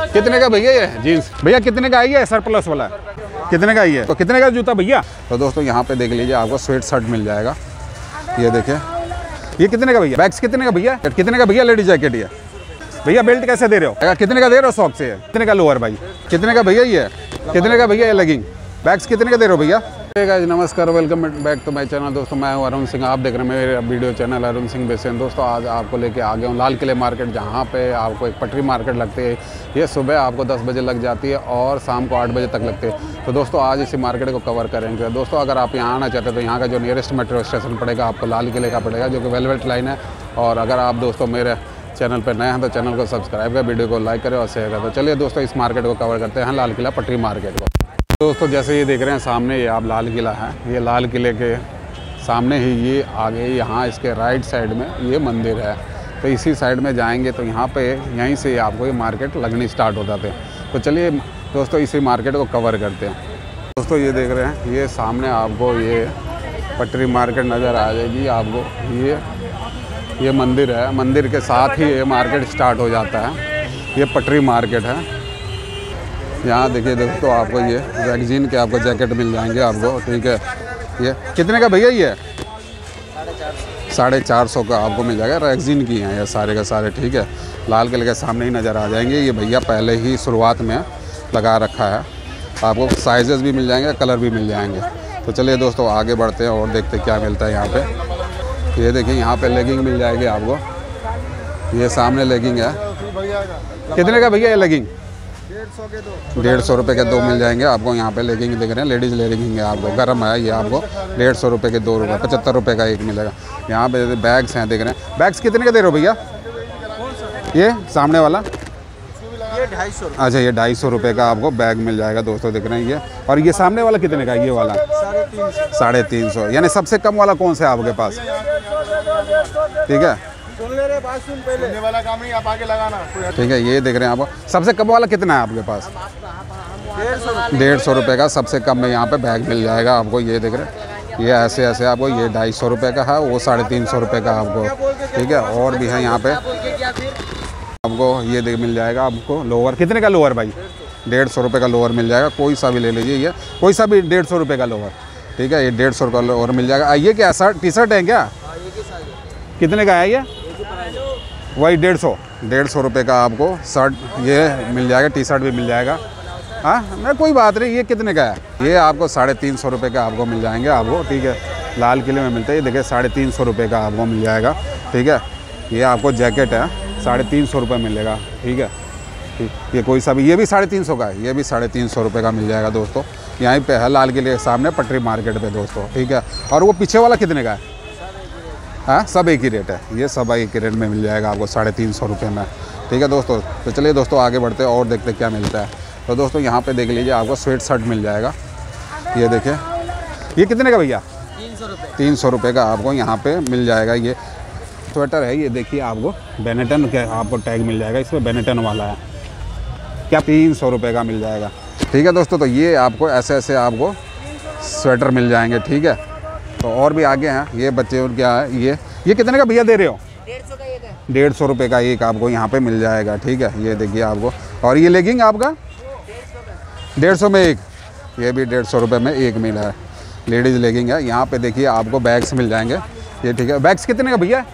कितने का भैया ये जीन्स? भैया कितने का आई है सरप्लस वाला? कितने का आई है? तो कितने का जूता भैया? तो दोस्तों यहाँ पे देख लीजिए, आपको स्वेट शर्ट मिल जाएगा। ये देखिए, ये कितने का भैया? बैग्स कितने का भैया? कितने का भैया लेडीज जैकेट? ये भैया बेल्ट कैसे दे रहे हो? कितने का दे रहे हो शॉप से? कितने का लोअर भाई? कितने का भैया ये? कितने का भैया ये लेगिंग? बैग्स कितने का दे रहे हो भैया? नमस्कार, welcome back to my channel. दोस्तों मैं हूं अरुण सिंह, आप देख रहे हैं मेरे वीडियो चैनल अरुण सिंह बेसेन। दोस्तों आज आपको लेके आ गया हूँ लाल किले मार्केट, जहाँ पे आपको एक पटरी मार्केट लगती है। ये सुबह आपको 10 बजे लग जाती है और शाम को 8 बजे तक लगती है। तो दोस्तों आज इसी मार्केट को कवर करेंगे। दोस्तों अगर आप यहाँ आना चाहते हैं तो यहाँ का जो नियरेस्ट मेट्रो स्टेशन पड़ेगा आपको लाल किले का पड़ेगा, जो कि वेलवेट लाइन है। और अगर आप दोस्तों मेरे चैनल पर नए हैं तो चैनल को सब्सक्राइब करें, वीडियो को लाइक करें और शेयर करें। तो चलिए दोस्तों इस मार्केट को कवर करते हैं, लाल किला पटरी मार्केट को। दोस्तों जैसे ये देख रहे हैं सामने, ये आप लाल किला है। ये लाल किले के सामने ही ये आगे यहाँ इसके राइट साइड में ये मंदिर है। तो इसी साइड में जाएंगे तो यहाँ पे यहीं से आपको ये मार्केट लगनी स्टार्ट हो जाते हैं। तो चलिए दोस्तों इसी मार्केट को कवर करते हैं। दोस्तों ये देख रहे हैं, ये सामने आपको ये पटरी मार्केट नज़र आ जाएगी आपको। ये मंदिर है, मंदिर के साथ ही ये मार्केट स्टार्ट हो जाता है। ये पटरी मार्केट है। यहाँ देखिए दोस्तों आपको ये रैगजीन के आपको जैकेट मिल जाएंगे आपको, ठीक है। ये कितने का भैया? ये 450 का आपको मिल जाएगा। रैगजीन की हैं ये सारे के सारे, ठीक है। लाल किले के सामने ही नज़र आ जाएंगे। ये भैया पहले ही शुरुआत में लगा रखा है। आपको साइजेस भी मिल जाएंगे, कलर भी मिल जाएंगे। तो चलिए दोस्तों आगे बढ़ते हैं और देखते क्या मिलता है यहाँ पे। ये देखिए यहाँ पे लेगिंग मिल जाएगी आपको। ये सामने लेगिंग है। कितने का भैया ये लेगिंग? 150 रुपये के 2 मिल जाएंगे आपको। यहाँ पे लेगिंग देख रहे हैं, लेडीज़ लेगिंग है आपको, गर्म है ये आपको। 150 रुपये के 2 रुपये, 75 रुपये का एक मिलेगा। यहाँ पे बैग्स हैं, देख रहे हैं। बैग्स कितने के दे रहे हो भैया? ये सामने वाला ये 250। अच्छा, ये 250 रुपये का आपको बैग मिल जाएगा दोस्तों, देख रहे हैं ये। और ये सामने वाला कितने का? ये वाला 350। यानी सबसे कम वाला कौन सा है आपके पास? ठीक है, सुन ले रे, बात सुन पहले। सुनने वाला काम नहीं, आप आगे लगाना। ठीक है। ये देख रहे हैं आप, सबसे कम वाला कितना है आपके पास? 150 रुपये का सबसे कम में यहाँ पे बैग मिल जाएगा आपको। ये देख रहे हैं, ये ऐसे ऐसे आपको। ये 250 रुपये का है, वो 350 रुपये का आपको, ठीक है। और भी है यहाँ पे आपको। ये देख मिल जाएगा आपको लोअर। कितने का लोअर भाई? 150 रुपये का लोअर मिल जाएगा। कोई सा भी ले लीजिए, ये कोई सा भी 150 रुपये का लोअर, ठीक है। ये 150 रुपये का लोअर मिल जाएगा। ये क्या शर्ट टी शर्ट है क्या? कितने का है ये? वही 150 रुपये का आपको शर्ट ये मिल जाएगा। टी शर्ट भी मिल जाएगा। हाँ नहीं कोई बात नहीं। ये कितने का है? ये आपको 350 रुपये का आपको मिल जाएंगे आपको, ठीक है। लाल किले में मिलते हैं। ये देखिए 350 रुपये का आपको मिल जाएगा, ठीक है। ये आपको जैकेट है, 350 रुपये मिलेगा, ठीक है। ठीक, ये कोई सा भी, ये भी 350 का है। ये भी 350 रुपये का मिल जाएगा दोस्तों। यहीं पे है लाल किले के सामने पटरी मार्केट पे दोस्तों, ठीक है। और वो पीछे वाला कितने का है? हाँ सब एक ही रेट है। ये सब एक ही रेट में मिल जाएगा आपको 350 रुपये में, ठीक है दोस्तों। तो चलिए दोस्तों आगे बढ़ते हैं और देखते क्या मिलता है। तो दोस्तों यहाँ पे देख लीजिए, आपको स्वेट शर्ट मिल जाएगा। ये देखिए, ये कितने का भैया? 300 रुपये का आपको यहाँ पे मिल जाएगा। ये स्वेटर है, ये देखिए आपको बेनेटन का आपको टैग मिल जाएगा। इसमें बेनेटन वाला है क्या, 300 रुपये का मिल जाएगा, ठीक है दोस्तों। तो ये आपको ऐसे ऐसे आपको स्वेटर मिल जाएंगे, ठीक है। तो और भी आगे हैं ये बच्चे और क्या है। ये कितने का भैया दे रहे हो? 150 का एक है। 150 रुपये का एक आपको यहाँ पे मिल जाएगा, ठीक है। ये देखिए आपको। और ये लेगिंग आपका 150 में एक, ये भी 150 रुपये में एक मिला है। लेडीज़ लेगिंग है। यहाँ पे देखिए आपको बैग्स मिल जाएंगे, ये ठीक है। बैग्स कितने का भैया?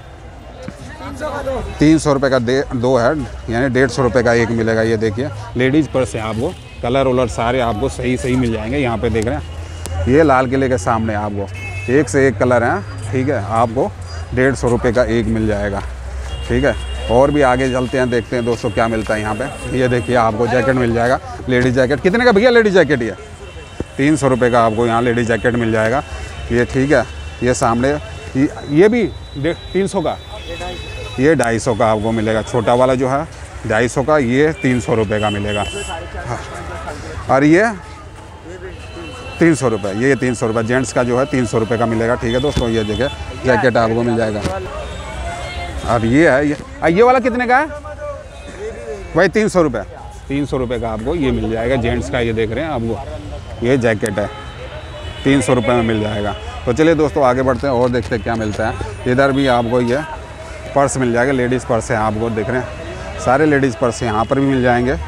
300 रुपये का 2 है, यानी 150 रुपये का एक मिलेगा। ये देखिए लेडीज़ पर्स है आपको, कलर वलर सारे आपको सही मिल जाएंगे। यहाँ पे देख रहे हैं, ये लाल किले के सामने आपको एक से एक कलर हैं, ठीक है। आपको 150 रुपये का एक मिल जाएगा, ठीक है। और भी आगे चलते हैं, देखते हैं दोस्तों क्या मिलता है यहाँ पे। ये देखिए आपको जैकेट मिल जाएगा, लेडीज़ जैकेट। कितने का भैया लेडीज़ जैकेट? ये 300 रुपये का आपको यहाँ लेडीज़ जैकेट मिल जाएगा, ये ठीक है। ये सामने ये भी 300 का, ये 250 का आपको मिलेगा। छोटा वाला जो है 250 का, ये 300 रुपये का मिलेगा। और ये 300 रुपये, ये 300 रुपये। जेंट्स का जो है 300 रुपये का मिलेगा, ठीक है दोस्तों। ये देखिए जैकेट आपको मिल जाएगा। अब ये है, ये वाला कितने का है? वही 300 रुपये। 300 रुपये का आपको ये मिल जाएगा जेंट्स का। ये देख रहे हैं आपको, ये जैकेट है 300 रुपये में मिल जाएगा। तो चलिए दोस्तों आगे बढ़ते हैं और देखते हैं क्या मिलता है। इधर भी आपको ये पर्स मिल जाएगा, लेडीज़ पर्स है आपको, देख रहे हैं सारे लेडीज़ पर्स यहाँ पर भी मिल जाएंगे।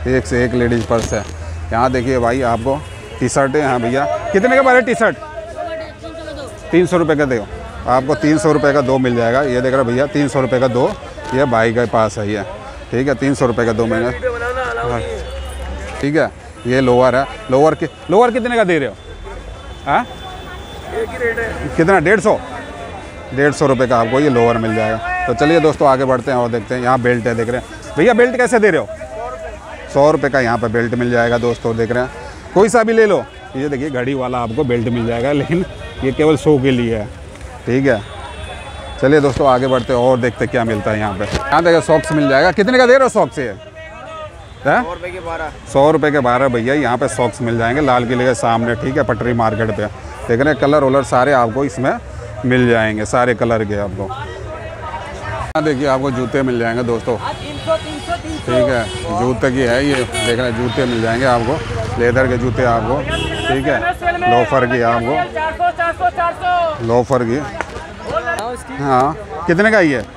एक से एक लेडीज़ पर्स है। यहाँ देखिए भाई आपको टी शर्टें हैं भैया। कितने का पड़े टी शर्ट? 300 रुपये का दो, आपको 300 रुपये का 2 मिल जाएगा। ये देख रहे भैया 300 रुपये का 2, ये भाई के पास है ये, ठीक है। 300 रुपये का 2 महीने, ठीक है। ये लोअर है, लोअर कितने का दे रहे हो? हाँ एक ही रेट है। कितना? 150 रुपये का आपको ये लोअर मिल जाएगा। तो चलिए दोस्तों आगे बढ़ते हैं और देखते हैं। यहाँ बेल्ट है, देख रहे हैं भैया। बेल्ट कैसे दे रहे हो? 100 रुपये का यहाँ पे बेल्ट मिल जाएगा दोस्तों, देख रहे हैं। कोई सा भी ले लो। ये देखिए घड़ी वाला आपको बेल्ट मिल जाएगा, लेकिन ये केवल शो के लिए है, ठीक है। चलिए दोस्तों आगे बढ़ते हैं और देखते हैं क्या मिलता है यहाँ पे। यहाँ देखिए सॉक्स मिल जाएगा। कितने का दे रहे हो सॉक्स? ये 100 रुपये के 12। 100 रुपये के 12 भैया यहाँ पे सॉक्स मिल जाएंगे लाल किले के सामने, ठीक है, पटरी मार्केट पे। देख रहे हैं कलर वलर सारे आपको इसमें मिल जाएंगे, सारे कलर के आपको। यहाँ देखिए आपको जूते मिल जाएंगे दोस्तों, ठीक है। जूते की है ये, देख रहे हैं जूते मिल जाएंगे आपको, लेदर के जूते आपको, ठीक है। लोफर की आपको, लोफर की। हाँ कितने का ये?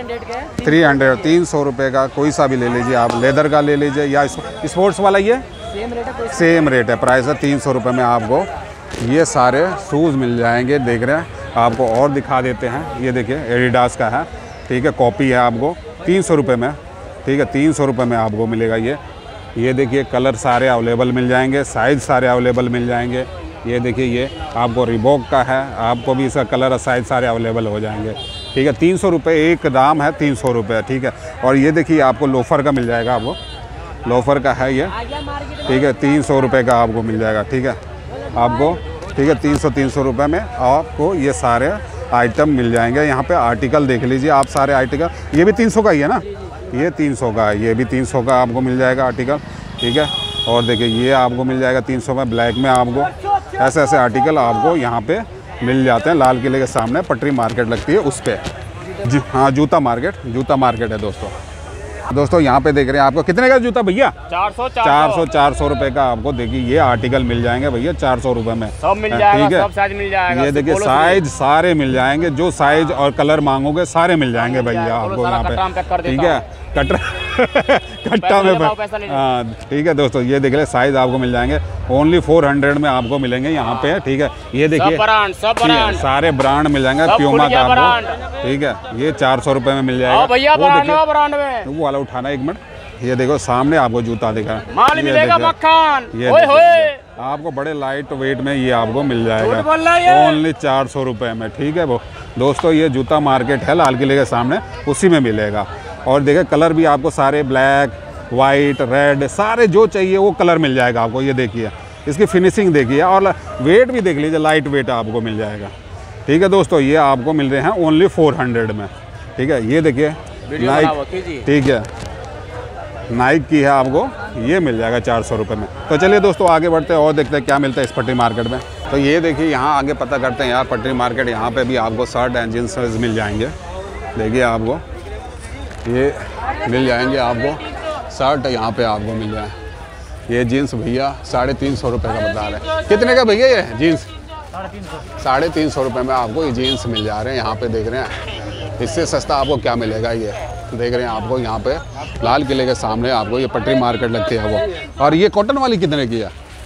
300 300 रुपये का कोई सा भी ले लीजिए आप। लेदर का ले लीजिए या स्पोर्ट्स वाला, ये सेम रेट है, प्राइस है 300 रुपये में आपको ये सारे शूज़ मिल जाएंगे। देख रहे हैं आपको और दिखा देते हैं। ये देखिए एडिडास का है, ठीक है, कॉपी है आपको 300 रुपये में, ठीक है। 300 रुपये में आपको मिलेगा ये देखिए कलर सारे अवेलेबल मिल जाएंगे, साइज़ सारे अवेलेबल मिल जाएंगे। ये देखिए ये आपको रिबॉक का है, आपको भी इसका कलर और साइज़ सारे अवेलेबल हो जाएंगे, ठीक है। 300 रुपये एक दाम है, 300 रुपये, ठीक है। और ये देखिए आपको लोफर का मिल जाएगा, आपको लोफर का है ये, ठीक है। 300 रुपये का आपको मिल जाएगा, ठीक है आपको, ठीक है। 300 रुपये में आपको ये सारे आइटम मिल जाएंगे। यहाँ पे आर्टिकल देख लीजिए आप, सारे आर्टिकल। ये भी 300 का ही है ना, ये 300 का है, ये भी 300 का आपको मिल जाएगा आर्टिकल, ठीक है। और देखिए ये आपको मिल जाएगा 300 में, ब्लैक में आपको। ऐसे ऐसे आर्टिकल आपको यहाँ पे मिल जाते हैं। लाल किले के सामने पटरी मार्केट लगती है उस पर जी, हाँ जूता मार्केट है दोस्तों। यहाँ पे देख रहे हैं आपको कितने का जूता भैया? 400 रुपये का आपको देखिए ये आर्टिकल मिल जाएंगे भैया 400 रुपये में, सब मिल जाएगा, ठीक है। सब साइज मिल जाएगा। ये देखिए साइज सारे मिल जाएंगे, जो साइज और कलर मांगोगे सारे मिल जाएंगे भैया आपको यहाँ पे, ठीक है। कट्टा में, हाँ ठीक है दोस्तों। ये देख ले साइज आपको मिल जाएंगे ओनली 400 में आपको मिलेंगे यहाँ पे, ठीक है। ये देखिए सारे ब्रांड मिल जाएंगे, प्यूमा का आपको, ठीक है। ये 400 रुपये में मिल जाएगा भैया, वो वाला उठाना 1 मिनट। ये देखो सामने आपको जूता दिखा, माल मिलेगा मक्खन, आपको बड़े लाइट वेट में ये आपको मिल जाएगा ओनली 400 रुपये में, ठीक है। वो दोस्तों ये जूता मार्केट है लाल किले के सामने, उसी में मिलेगा। और देखिए कलर भी आपको सारे ब्लैक, वाइट, रेड, सारे जो चाहिए वो कलर मिल जाएगा आपको। ये देखिए इसकी फिनिशिंग देखिए, और वेट भी देख लीजिए, लाइट वेट आपको मिल जाएगा, ठीक है दोस्तों। ये आपको मिल रहे हैं ओनली 400 में, ठीक है। ये देखिए नाइक, ठीक है, नाइक की है आपको, ये मिल जाएगा 400 रुपये में। तो चलिए दोस्तों आगे बढ़ते हैं और देखते हैं क्या मिलता है इस पटरी मार्केट में। तो ये देखिए यहाँ आगे पता करते हैं यार पटरी मार्केट, यहाँ पे भी आपको शर्ट एंड जींस मिल जाएंगे। देखिए आपको ये मिल जाएंगे, आपको शर्ट यहाँ पे आपको मिल जाए। ये जीन्स भैया 350 रुपये का बता रहे हैं। कितने का भैया ये जीन्स? 350 रुपये में आपको ये जीन्स मिल जा रहे हैं। यहाँ पे देख रहे हैं, इससे सस्ता आपको क्या मिलेगा। ये देख रहे हैं आपको यहाँ पे लाल किले के सामने आपको ये पटरी मार्केट लगती है वो। और ये कॉटन वाली कितने की है?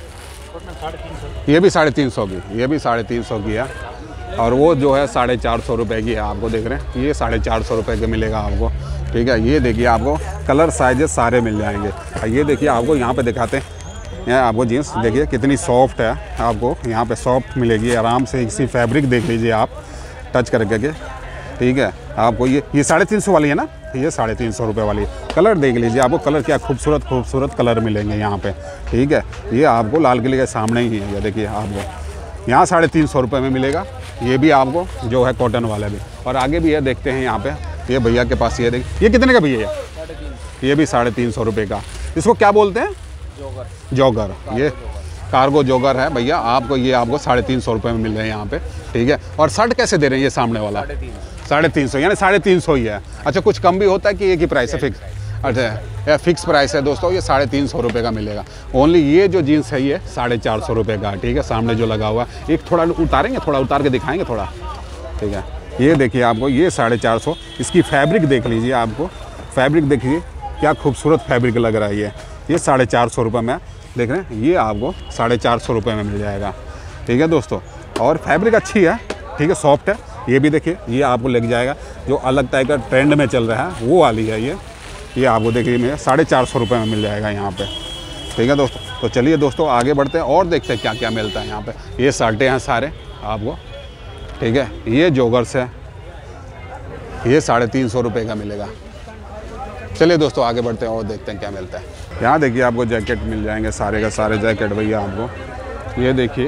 ये भी 350 की, ये भी 350 की है। और वो जो है 450 रुपये की है, आपको देख रहे हैं ये 450 रुपये के मिलेगा आपको, ठीक है। ये देखिए आपको कलर साइजेस सारे मिल जाएंगे। ये देखिए आपको यहाँ पे दिखाते हैं, यहाँ आपको जीन्स देखिए कितनी सॉफ्ट है, आपको यहाँ पे सॉफ्ट मिलेगी आराम से। इसी फैब्रिक देख लीजिए आप टच करके के, ठीक है। आपको ये 350 वाली है ना, ये 350 रुपये वाली। कलर देख लीजिए, आपको कलर क्या खूबसूरत कलर मिलेंगे यहाँ पे, ठीक है। ये आपको लाल किले के सामने ही है, ये देखिए आपको यहाँ 350 रुपये में मिलेगा। ये भी आपको जो है कॉटन वाला भी। और आगे भी है, देखते हैं यहाँ पे। ये भैया के पास ये देखिए, ये कितने का भैया? ये भी 350 रुपये का। इसको क्या बोलते हैं? जॉगर। ये कार्गो जॉगर है भैया आपको, ये आपको 350 रुपये में मिल रहे हैं यहाँ पे, ठीक है। और शर्ट कैसे दे रहे हैं ये सामने वाला? 350, यानी 350 ही है। अच्छा कुछ कम भी होता है कि एक ही प्राइस है फिक्स? अच्छा फिक्स प्राइस है दोस्तों, ये 350 रुपये का मिलेगा ओनली। ये जो जीन्स है ये 450 रुपये का, ठीक है। सामने जो लगा हुआ है, एक थोड़ा उतारेंगे, थोड़ा उतार के दिखाएंगे थोड़ा, ठीक है। ये देखिए आपको ये 450। इसकी फैब्रिक देख लीजिए, आपको फैब्रिक देखिए क्या खूबसूरत फैब्रिक लग रहा है। ये 450 रुपये में देख रहे हैं, ये आपको 450 रुपये में मिल जाएगा। ठीक है दोस्तों, और फैब्रिक अच्छी है, ठीक है, सॉफ्ट है। ये भी देखिए, ये आपको लग जाएगा, जो अलग टाइप का ट्रेंड में चल रहा है वो वाली है ये आपको देखिए मेरे 450 रुपये में मिल जाएगा यहाँ पे। ठीक है दोस्तों, तो चलिए दोस्तों आगे बढ़ते हैं और देखते हैं क्या क्या मिलता है यहाँ पे। ये शर्टें हैं सारे आपको, ठीक है, ये जॉगर्स है, ये 350 रुपये का मिलेगा। चलिए दोस्तों आगे बढ़ते हैं और देखते हैं क्या मिलता है। यहाँ देखिए आपको जैकेट मिल जाएंगे, सारे का सारे जैकेट भैया आपको। ये देखिए,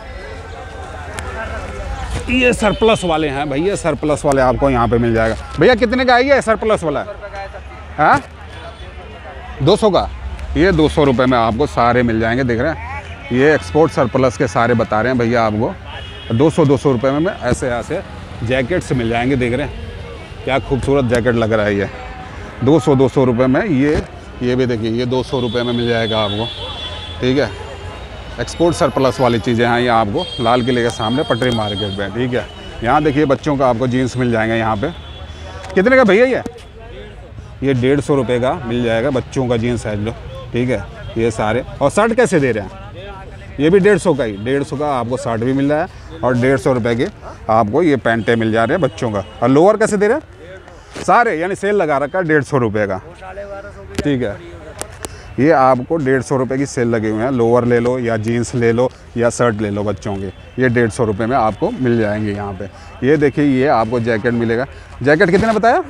ये सरप्लस वाले हैं भैया, सरप्लस वाले आपको यहाँ पे मिल जाएगा। भैया कितने का है ये सरप्लस वाला? हाँ 200 का, ये 200 रुपये में आपको सारे मिल जाएंगे। देख रहे हैं, ये एक्सपोर्ट सरप्लस के सारे बता रहे हैं भैया आपको। 200 रुपये में ऐसे ऐसे जैकेट्स मिल जाएंगे। देख रहे हैं क्या खूबसूरत जैकेट लग रहा है ये, 200 रुपये में। ये भी देखिए, ये 200 रुपये में मिल जाएगा आपको। ठीक है, एक्सपोर्ट सरप्लस वाली चीज़ें हैं ये आपको लाल किले के सामने पटरी मार्केट में। ठीक है, यहाँ देखिए बच्चों का आपको जीन्स मिल जाएंगे यहाँ पे। कितने का भैया ये 150 रुपये का मिल जाएगा बच्चों का जीन्स है लो। ठीक है, ये सारे। और शर्ट कैसे दे रहे हैं? ये भी 150 का ही, 150 का आपको शर्ट भी मिल रहा है और 150 रुपये के आपको ये पैंटें मिल जा रहे हैं बच्चों का। और लोअर कैसे दे रहे हैं? सारे यानी सेल लगा रखा है 150 रुपये का। ठीक है, ये आपको 150 रुपये की सेल लगे हुए हैं। लोअर ले लो या जीन्स ले लो या शर्ट ले लो बच्चों के, ये 150 रुपये में आपको मिल जाएंगे यहाँ पे। ये देखिए, ये आपको जैकेट मिलेगा। जैकेट कितने बताया?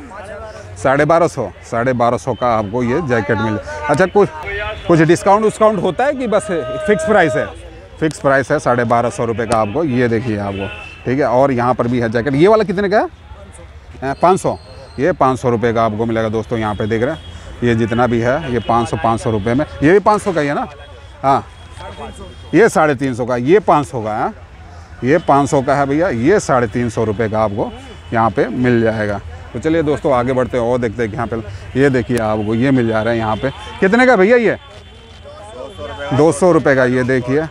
1250 का आपको ये जैकेट मिले। अच्छा, कुछ डिस्काउंट होता है कि बस फिक्स प्राइस है? फिक्स प्राइस है 1250 रुपये का आपको। ये देखिए आपको, ठीक है। और यहाँ पर भी है जैकेट। ये वाला कितने का है? 500। ये 500 रुपये का आपको मिलेगा दोस्तों। यहाँ पे देख रहे हैं, ये जितना भी है ये 500 रुपये में। ये भी 500 का ही है ना? हाँ, ये 350 का, ये 500 का है, ये 500 का है भैया। ये 350 रुपये का आपको यहाँ पे मिल जाएगा। तो चलिए दोस्तों आगे बढ़ते हैं और देखते हैं कि यहाँ पे। ये देखिए आपको ये मिल जा रहा है यहाँ पे। कितने का भैया ये? 200 रुपये का। ये देखिए,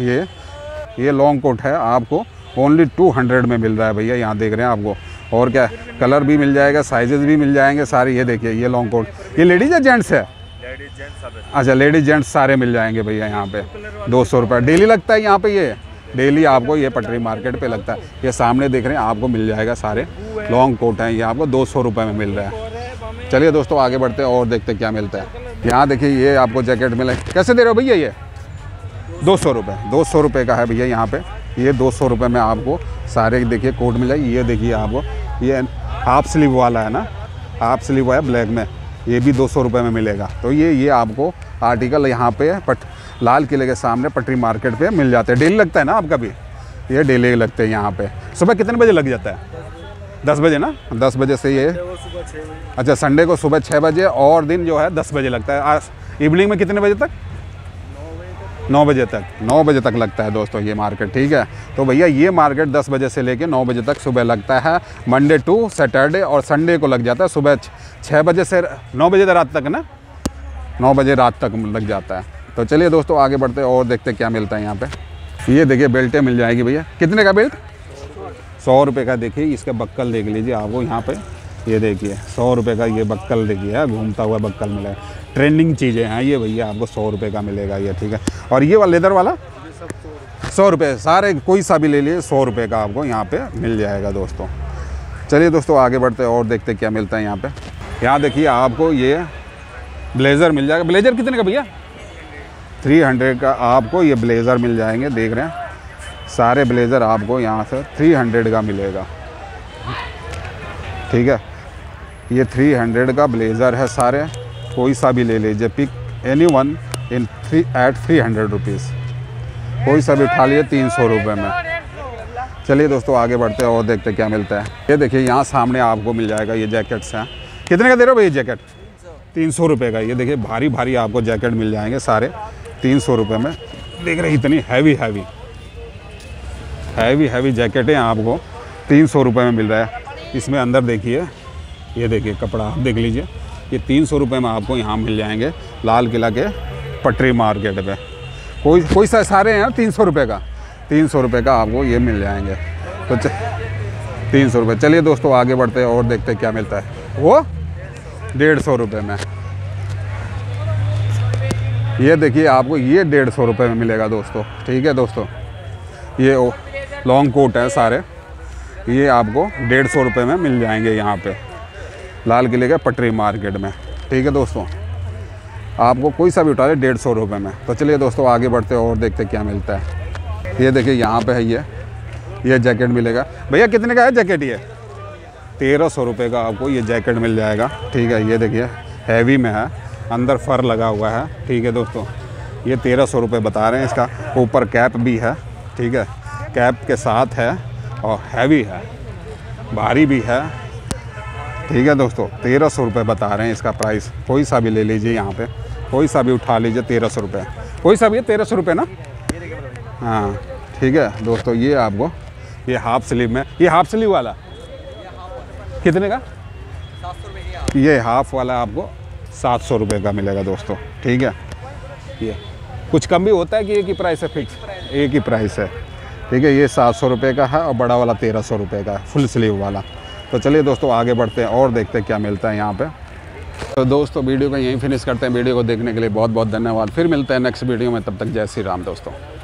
ये लॉन्ग कोट है आपको ओनली 200 में मिल रहा है भैया। यहाँ देख रहे हैं आपको। और क्या, कलर भी मिल जाएगा, साइजेस भी मिल जाएंगे सारे। ये देखिए, ये लॉन्ग कोट, ये लेडीज या जेंट्स है? अच्छा, लेडीज जेंट्स सारे मिल जाएंगे भैया यहाँ पे। 200 रुपये डेली लगता है यहाँ पे। ये डेली आपको ये पटरी मार्केट पे लगता है। ये सामने देख रहे हैं आपको मिल जाएगा, सारे लॉन्ग कोट हैं ये आपको 200 रुपये में मिल रहा है। चलिए दोस्तों आगे बढ़ते हैं और देखते हैं क्या मिलता है। यहाँ देखिए, ये आपको जैकेट मिले। कैसे दे रहे हो भैया ये? 200 रुपये। 200 रुपये का है भैया यहाँ पे। ये 200 रुपये में आपको सारे देखिए कोट मिल जाएगी। ये देखिए आपको, ये हाफ स्लीव वाला है ना, हाफ स्लीव है ब्लैक में, ये भी 200 रुपये में मिलेगा। तो ये आपको आर्टिकल यहाँ पे लाल किले के सामने पटरी मार्केट पे मिल जाते हैं। डेली लगता है ना आपका भी? ये डेली लगते हैं यहाँ पे। सुबह कितने बजे लग जाता है? 10 बजे ना? 10 बजे से ये। अच्छा, संडे को सुबह 6 बजे और दिन जो है 10 बजे लगता है। आज इवनिंग में कितने बजे तक? 9 बजे तक। 9 बजे तक लगता है दोस्तों ये मार्केट। ठीक है, तो भैया ये मार्केट 10 बजे से लेके 9 बजे तक सुबह लगता है। मंडे टू सैटरडे और संडे को लग जाता है सुबह 6 बजे से 9 बजे रात तक ना, 9 बजे रात तक लग जाता है। तो चलिए दोस्तों आगे बढ़ते हैं और देखते क्या मिलता है यहाँ पे। ये देखिए बेल्टें मिल जाएगी भैया। कितने का बेल्ट? 100 रुपये का। देखिए इसका बक्कल देख लीजिए आपको यहाँ पे। ये देखिए 100 रुपये का ये बक्कल देखिए, घूमता हुआ बक्कल मिलेगा। ट्रेंडिंग चीज़ें हैं ये भैया, आपको 100 रुपये का मिलेगा ये। ठीक है, और ये वाला लेदर वाला 100 रुपये। सारे कोई सा भी ले लिए 100 रुपये का आपको यहाँ पे मिल जाएगा दोस्तों। चलिए दोस्तों आगे बढ़ते हैं और देखते क्या मिलता है यहाँ पे। यहाँ देखिए आपको ये ब्लेज़र मिल जाएगा। ब्लेज़र कितने का भैया? 300 का आपको ये ब्लेज़र मिल जाएंगे। देख रहे हैं सारे ब्लेज़र आपको यहाँ से 300 का मिलेगा। ठीक है, ये 300 का ब्लेज़र है सारे, कोई सा भी ले लीजिए। Pick any one in 300 rupees. कोई सा भी उठा लिए 300 रुपये में। चलिए दोस्तों आगे बढ़ते हैं और देखते क्या मिलता है। ये देखिए यहाँ सामने आपको मिल जाएगा ये जैकेट्स हैं। कितने का दे रहे हो भाई ये जैकेट? 300 रुपये का। ये देखिए भारी भारी आपको जैकेट मिल जाएंगे सारे 300 रुपये में। देख रहे इतनी हैवी जैकेटें आपको 300 रुपये में मिल रहा है। इसमें अंदर देखिए, ये देखिए कपड़ा आप देख लीजिए। ये 300 रुपये में आपको यहाँ मिल जाएंगे लाल किला के पटरी मार्केट पे। कोई सा सारे हैं 300 रुपये का। 300 रुपये का आपको ये मिल जाएंगे। तो 300 रुपये। चलिए दोस्तों आगे बढ़ते हैं और देखते क्या मिलता है। वो 150 रुपये में। ये देखिए आपको ये 150 रुपये में मिलेगा दोस्तों। ठीक है दोस्तों, ये लॉन्ग कोट है सारे, ये आपको 150 रुपये में मिल जाएंगे यहाँ पे लाल किले के पटरी मार्केट में। ठीक है दोस्तों, आपको कोई सा भी उठा ले 150 रुपये में। तो चलिए दोस्तों आगे बढ़ते हैं और देखते हैं क्या मिलता है। ये देखिए यहाँ पे है ये जैकेट मिलेगा। भैया कितने का है जैकेट? ये 1300 रुपये का आपको ये जैकेट मिल जाएगा। ठीक है, ये देखिए हैवी में है, अंदर फर लगा हुआ है। ठीक है दोस्तों, ये 1300 रुपये बता रहे हैं। इसका ऊपर कैप भी है। ठीक है, कैप के साथ है और हैवी है, भारी भी है। ठीक है दोस्तों, 1300 रुपये बता रहे हैं इसका प्राइस। कोई सा भी ले लीजिए, यहाँ पे कोई सा भी उठा लीजिए 1300 रुपये। कोई सा भी है 1300 रुपये ना? हाँ ठीक है दोस्तों, ये आपको ये हाफ स्लीव में, ये हाफ स्लीव वाला कितने का? 700 रुपये। ये हाफ वाला आपको 700 रुपये का मिलेगा दोस्तों। ठीक है, ये कुछ कम भी होता है कि एक ही प्राइस है फिक्स? एक ही प्राइस है। ठीक है, ये 700 रुपये का है और बड़ा वाला 1300 रुपये का है, फुल स्लीव वाला। तो चलिए दोस्तों आगे बढ़ते हैं और देखते हैं क्या मिलता है यहाँ पे। तो दोस्तों वीडियो को यहीं फिनिश करते हैं। वीडियो को देखने के लिए बहुत बहुत धन्यवाद। फिर मिलते हैं नेक्स्ट वीडियो में, तब तक जय श्री राम दोस्तों।